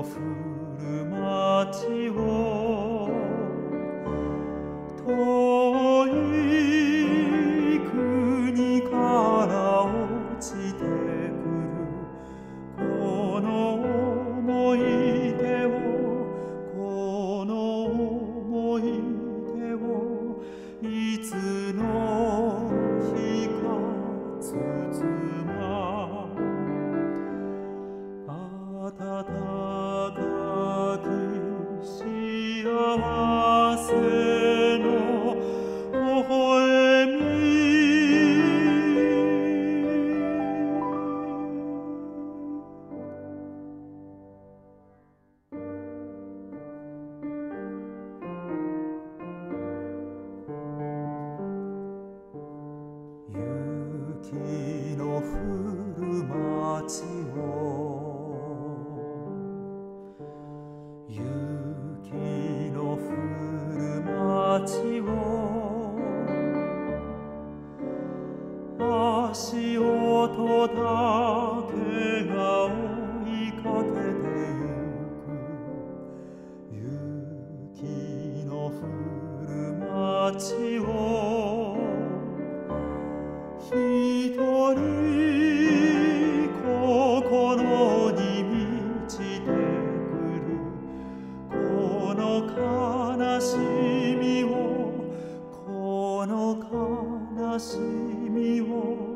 降る街を遠い国から落ちてくるこの思い出をこの思い出をいつの日か包ま温かき幸せの微笑み雪の降る街を雪の降る街を足音だけが追いかけてゆく雪の降る街を一人心に満ちてくるこの悲しみをこの悲しみを